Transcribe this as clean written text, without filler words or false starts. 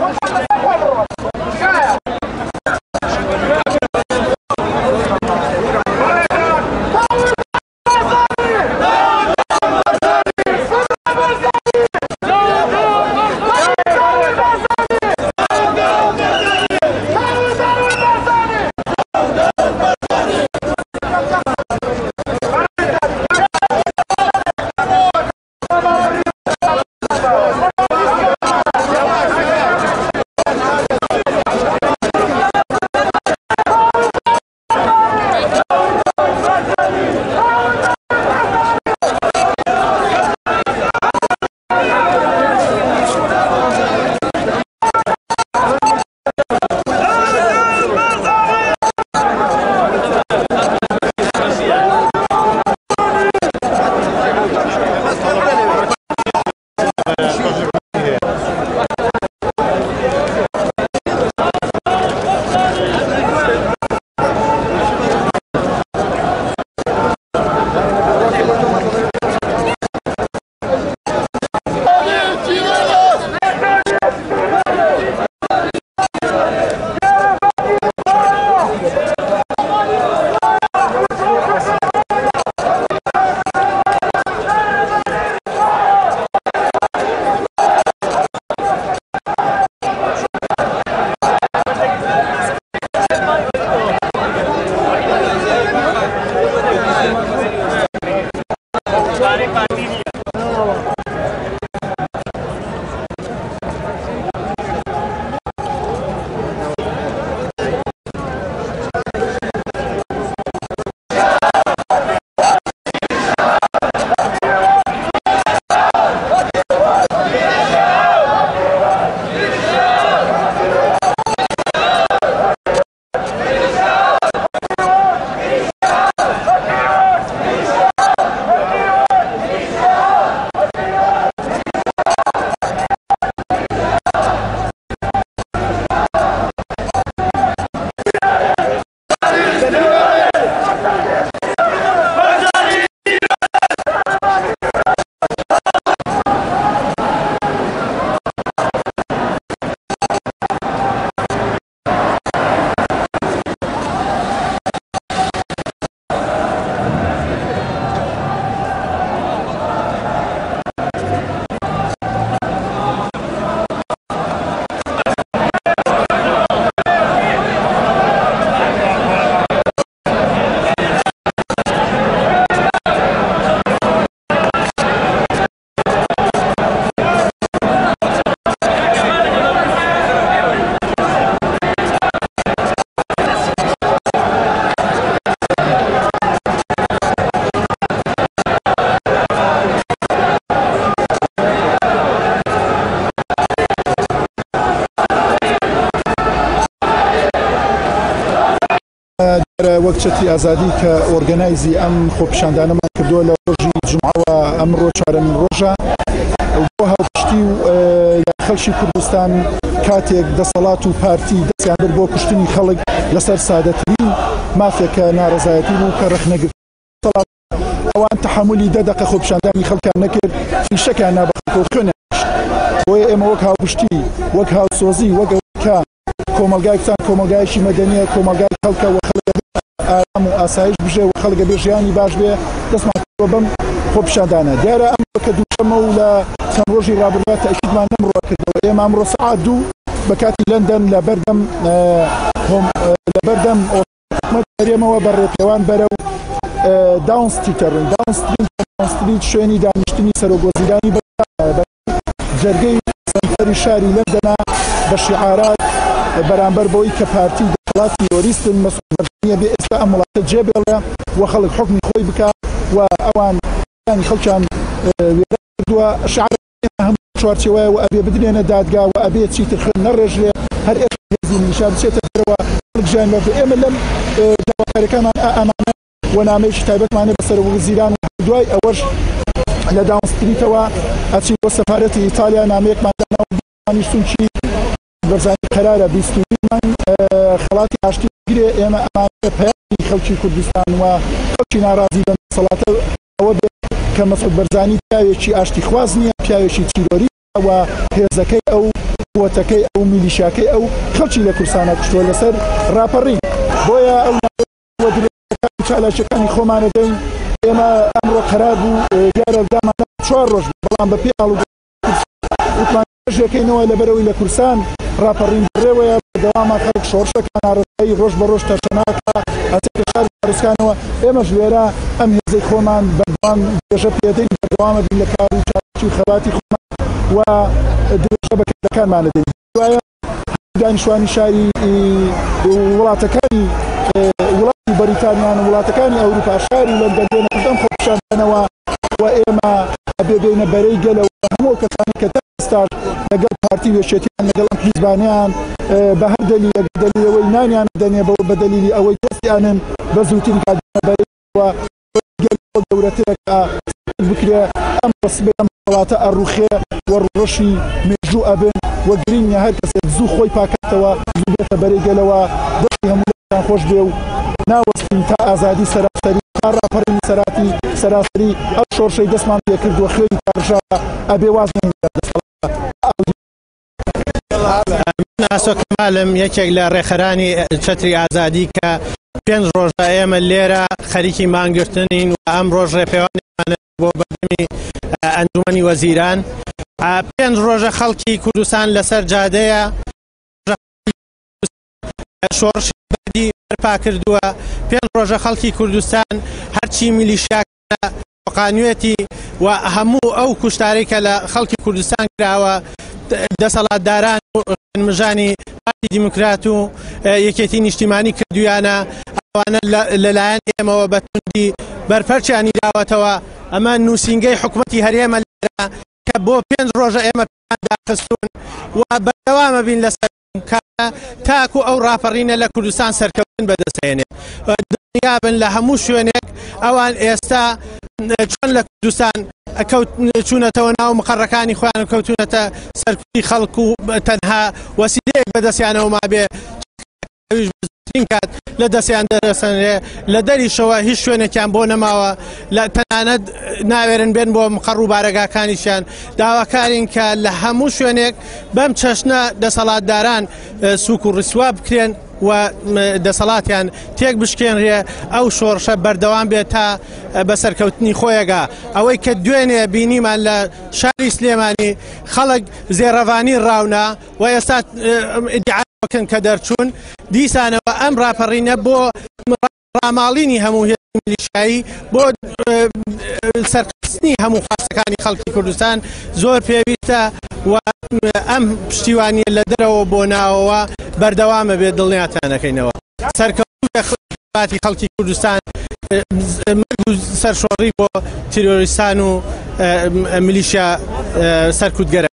وەکچەتی ئازادی کە ئۆرگەنایزی ئەم خۆپیشاندانەمان کردووە لە ڕۆژی جومعەوە ئەمڕۆ چوارەمین ڕۆژە بۆ هاوپشتی و خەڵکی کوردستان کاتێک دەسەڵات و پارتی دەستیان برد بۆ کوشتنی خەڵک لەسەر سادەترین مافێکە ناڕەزایەتی بوو کە ڕەخنەگرت ئەوان تەحملی 10 دقیقە خۆپیشاندانی خەڵکیان نەکرد فیشەکیان نابەخۆ خوێنیان بۆیە ئێمە وەک هاوپشتی وەک هاوسۆزی وەک ئەوکە کۆمەلگایەکتان کۆمەلگایەکی مەدەنیە کۆمەلگای خەڵکە و خەڵک ئارام و ئاسایش بژێ و خەڵکە بێ ژیانی باش بێ دەستمان کردووە بەم خۆپیشاندانە دیارە ئەمڕۆ کە دووشەمە و لە چەند ڕۆژی ڕابردووە تەئکیدمان نەمڕۆ کردەوە ئێمە ئەمڕۆ سەعات 2 بە کاتی لەندەن لە بەردەم ئۆتۆمەتەرێمەوە بەڕێپێوان بەرە و داون ستریت شوێنی دانیشتنی سەرۆگۆزیرانی جەرگەی سەرفەری شاری لەندەنا بە شیعارات بەرامبەر بەوەی کە پارتی دەسەڵاتی یۆریستن مەسعود بەرزانیە بێ ئێستا ئەم وڵاتە جێبێڵێ و خەڵک حکمی خۆی بکە و ئەوان خەڵکیان وێرە کردووە شیعار هەم چوارچێوەیە و ئەبێ بدرێنە دادگا و ئەبێ چیتر خوێن نەڕێژرێ هەر ئێستا نیشان بچێتە دەرەوە خەڵک ژیان بە ئێمە لەم داواکاریەکانمان ئامانە و نامەیەکی تایبەتمانێ بە سەرۆگۆزیران و دوای ئەوەش لە داون ستریتەوە ئەچین بۆ سەفارەتی ئیتالیا نامەیەکمان دانا و دانیشتونکی بەرزانی قەرارە 20مان خەڵاتی ئاشتی گرێ ئێمە ئەمانە پەیامی خەڵکی کوردستان و خەڵکی ناڕازی بە دەسەڵاتە ئەوە بێت کە مەسعود بەرزانی پیاوێکی ئاشتی خواز نییە پیاوێکی تیرۆریستە و هێزەکەی ئەو نەوەتەکەی ئەو میلیشیاکەی ئەو خەڵکی لە کوردستانە کوشتووە لەسەر ڕاپەڕین بۆیە ئەو چالاشەکانی خۆمانە دەین ئێمە ئەمڕۆ قەرار بوو دیارە دامان 4 ڕۆژ بەڵام بە پێڵ وتمانژەکەینەوە لەبەرەوەی لە کوردستان ڕاپەڕین بڕێوەیە بەدەوامە خەڵک شۆڕشەکان ئارەسایی ڕۆژ بە ڕۆژ تەرشەناکە ئەچێتە شاری پارێزەکانەوە ئێمەش لێرە ئەم هێزەی خۆمان بەردەوام درێژە پێدەین بەردەوامە بین لە کار و چالاکی و خەباتی خۆمان و درێژە بەکارەکانمانە دەین دوایە دانیشتوانی شاری وڵاتەکانی وڵاتی بەریتانیان و وڵاتەکانی ئەوروپا شاری لەندەن دێنە قدەم خۆپیشاندنەوە و ئێمە بێبێنە بەرەی گەلەوە هەموو کەسانی کە تا ئێستاش لەگەڵ پارتی وێشێتیان لەگەڵ ئەم حیزبانیان بە هەر دەلیلەوەی نانیان دەنێ بە دەلیلی ئەوەی دەستیانن بە زووترین کاتژمێر بەرەیەوە گەلەوە گەورەترێکە بکرێ ئەم ڕسبێ ئەم وڵاتە ئەڕوخێ وەڕۆژی مێژوو ئەبن وە گرینگە هەر کەسێک زوو خۆی پاکاتەوە زوو بێتە بەرەی گەلەوە دەستی هەموو خۆش بێ و ناوەستین تا ئازادی سەراسەری تا ڕاپەڕینی سەراتی سەراسەری ئەو شۆڕشەی دەستمان پێ کردووە خوێنی پارژە ئەبێ واز ناسۆ کەمالم یەکێک لە ڕێخەرانی چەتری ئازادی کە 5 ڕۆژە ئێمە لێرە خەریکی مانگرتنین و ئەم ڕۆژ ڕێپێوانێمانە بۆ بەردەمی ئەنجومەنی وەزیران 5 ڕۆژە خەڵکی کوردستان لەسەر جادەیە شۆڕشی بەردی بەرپا کردووە 5 ڕۆژە خەڵکی کوردستان هەرچی میلیشیاکە قانوێتی و هەموو ئەو کوشتارێک کە لە خەڵکی کوردستان کراوە دەسەڵاتداران و مژانی پارتی دیموکرات و یەکێتی نیشتیمانی کردویانە ئەوانە لەلایەن ئێمەوە بەتوندی بەرپەرچیانی داوەتەوە ئەمە نووسینگەی حکوومەتی هەرێمە لێرە کە بۆ 5 ڕۆژە ئێمە داخستون و بەردەوامە بین لەسەر تاکو ئەو ڕاپەڕینە لە کوردستان سەرکەوتن بەدەستێنێ دنیابن لە هەموو شوێنێک ئەوان ئێستا چۆن لە کوردستان چوونەتەوە ناو مقڕەکانی خۆیان کەوتونەتە سەرکوتی خەڵک و تەنها وەسیلەیەک بەدەستیانەوە مابێ کات لە دەستیان دەرەسەنێ لە دەریشەوە هیچ شوێنێکیان بۆ نەماوە لە تەنانەت ناوێرن بێن بۆ مقڕ و بارەگاکانیشیان داواکارین کە لە هەموو شوێنێک بەم چەشنە دەسەڵاتداران سووک و ڕسوا بکرێن و دەسەڵاتیان تێک بشکێنرێ ئەو شۆڕشە بەردەوام بێت تا بەسەرکەوتنی خۆیەگا ئەوەی کە دوێنێ بینیمان لە شاری سلێمانی خەڵک زێڕەوانی ڕاونا و ئێستا ئیدعاکەن کە دەرچوون دیسانەوە ئەم ڕاپەڕینە بۆ ڕاماڵینی هەموو هێزی میلیشیایی بۆ سەرکەوتنی هەموو خواستەکانی خەڵکی کوردستان زۆر پێویستە و ئەم پشتیوانیە لە دەرەوە بۆ ناوەوە بەردەوامە بێت دڵنیاتانەکەینەوە سەرکەوتی خەڵکی کوردستان سەرشۆڕی بۆ تیرۆریستان و میلیشیا سەرکوتگەرە